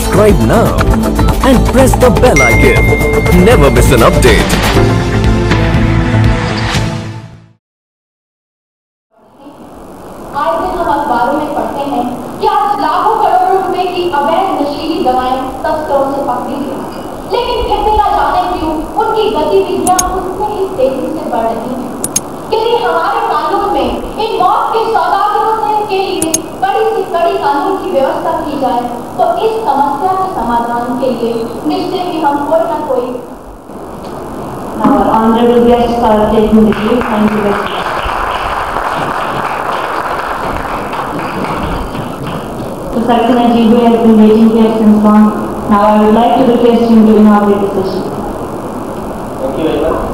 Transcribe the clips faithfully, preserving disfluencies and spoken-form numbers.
Subscribe now and press the bell icon. Never miss an update. आज दिन हम अखबारों में पढ़ते हैं कि आज लाखों करोड़ों रुपए की अवैध नशीली दवाएं तस्करों से पकड़ी गई, लेकिन फिर भी न जाने क्यों उनकी गतिविधियां उतनी ही तेजी से बढ़ रही हैं। यदि हमारे कानून में इन मौत के सौदागरों से के लिए कड़ी से कड़ी कानून की व्यवस्था की जाए तो इस समस्या के समाधान के लिए निश्चय ही हम कोई न कोई। Now our honorable guests are taking the lead. Thank you very much. So Saxena ji, who has been waiting here since long, now I would like to request him to inaugurate the session. Thank you very much.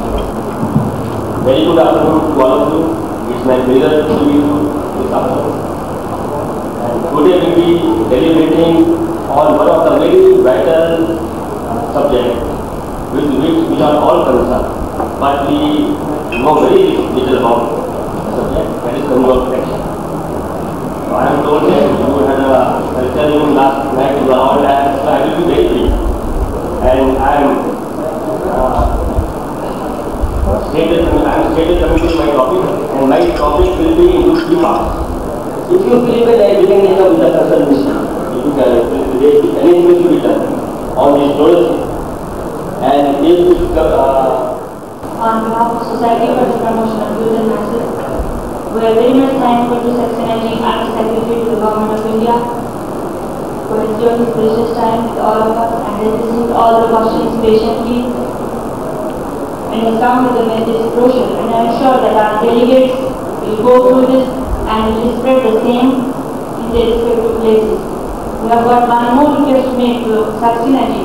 Very good afternoon to all of you. It's my pleasure to meet you this afternoon. And today we will be deliberating on one of the very vital subjects with which we are all concerned, but we know very little about the subject, that is criminal protection. So I am told that you had a culture even last night, you are all there, so I will be very brief. And I am uh, stated, I am stated coming to my topic, and my topic will be into three parts. If you believe that I begin with the concerned mission, if you can, if anything should be done on this knowledge, and if uh, On behalf of Society for the Promotion of Youth and Masses, we are very much thankful to Saxena ji and Secretary to the Government of India for enjoying his precious time with all of us and listening to all the questions patiently. And has come with the message brochure, and I am sure that our delegates will go through this and will spread the same in their respective places. We have got one more request to make to Saxena ji.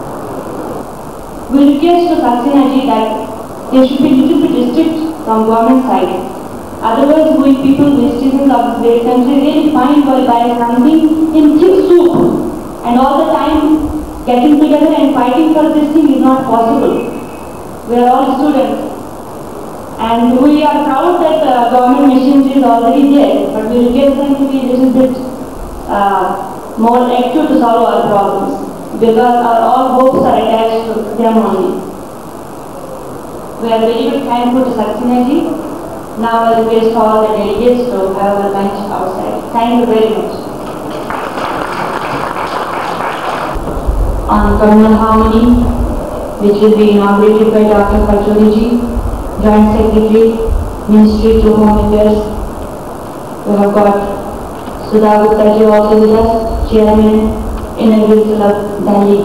We request to Saxena ji that there should be little bit strict from government side. Otherwise, we people, the citizens of this great country, really find by buying something in thick soup, and all the time getting together and fighting for this thing is not possible. We are all students, and we are proud that uh, government machinery is already there, but we request them to be a little bit uh, more active to solve our problems, because our all hopes are attached to them only. We are very much thankful to Saxena ji. Now I request all the delegates to have a lunch outside. Thank you very much. On communal harmony, which will be inaugurated by Doctor Kachori ji, Joint Secretary, Ministry to Home Affairs. We have got Sudha Gupta ji also with us, Chairman, Inaugural Club, Delhi.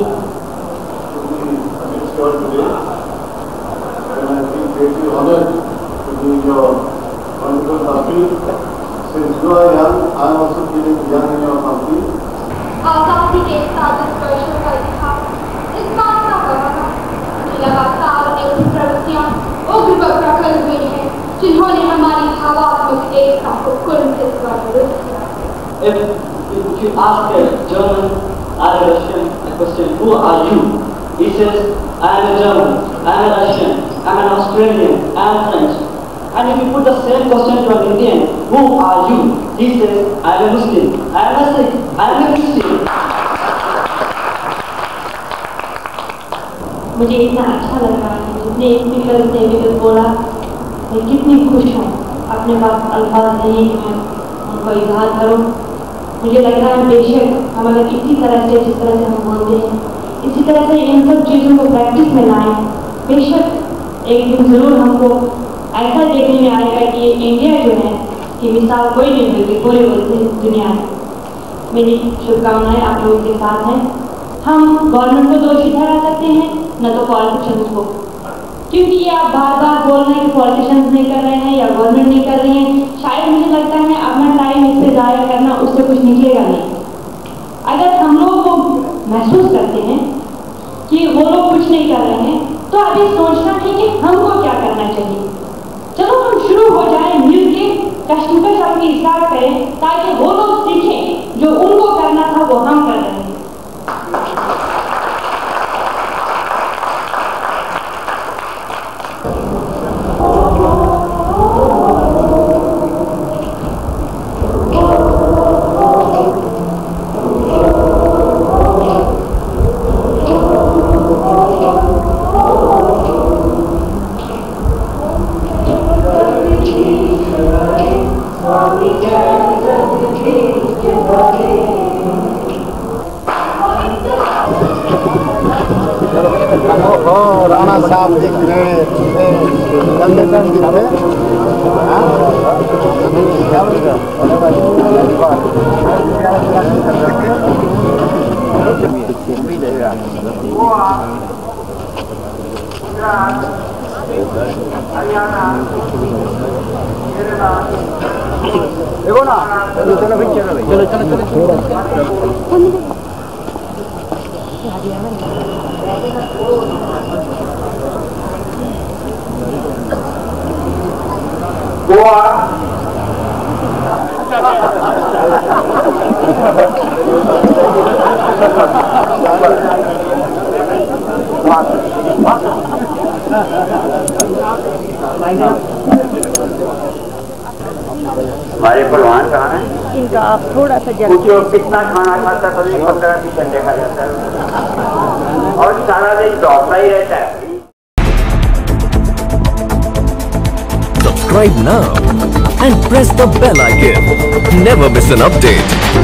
Greatly honored to be your wonderful company. Since you are young, I am also feeling young in your company. आजादी के साथ स्पर्श का इतिहास इस बात का गवाह है कि लगातार ऐसी प्रवृत्तियां उग्र प्रखर हुई हैं जिन्होंने हमारी भावात्मक एकता को कुर्म से स्वरूप किया। If, if you ask a German or a Russian a question, who are you? He says, I am a German, I am a Russian, I am an Australian, I am French. And if you put the same question to an Indian, who are you? He says, I am a Muslim, I am a Sikh, I am a Christian. मुझे इतना अच्छा लग रहा है जितने एक speaker से विगत बोला, मैं कितनी खुश हूँ। अपने पास अल्फाज नहीं कि मैं उनको इजहार करूँ। मुझे लग रहा है बेशक हम अगर इसी तरह से जिस तरह से हम बोलते हैं, इसी तरह से इन सब चीज़ों को प्रैक्टिस में लाएं, बेशक एक दिन ज़रूर हमको ऐसा देखने में आएगा कि ये इंडिया जो है कि मिसाल कोई नहीं मिलती पूरे दुनिया में। मेरी शुभकामनाएं आप लोगों के साथ हैं। हम गवर्नमेंट को दोषी ठहरा सकते हैं, न तो पॉलिटिशियंस को, क्योंकि ये आप बार बार बोल रहे हैं कि पॉलिटिशियंस नहीं कर रहे हैं या गवर्नमेंट नहीं कर रही है। शायद मुझे लगता है अपना टाइम इस पर ज़ाया करना, उससे कुछ निकलेगा नहीं। अगर हम लोग को महसूस करते हैं कि वो लोग कुछ नहीं कर रहे हैं, तो अभी सोचना है कि हमको क्या करना चाहिए। चलो हम शुरू हो जाए मिल के, कश्मकश अपनी स्टार्ट करें, ताकि वो लोग सीखें जो उनको करना था वो हम कर रहे हैं। ओ राणा साहब दिख रहे कंडीशन दिख रहे देखो ना चलो चलो भाई चलो चलो चलो गोवा हमारे पहलवान कहाँ हैं? इनका आप थोड़ा सा जल्दी पूछो कितना खाना खाता कभी पंद्रह बीस घंटे खा जाता है और सारा दिन दौड़ता ही रहता है। Subscribe now and press the bell icon. Never miss an update.